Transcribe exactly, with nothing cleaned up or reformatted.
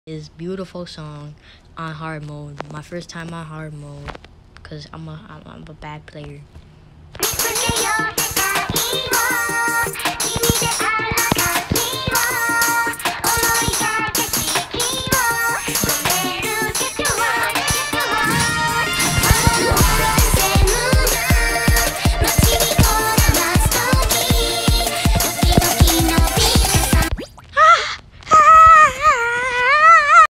This beautiful song on hard mode. My first time on hard mode, cause I'm a I'm, I'm a bad player.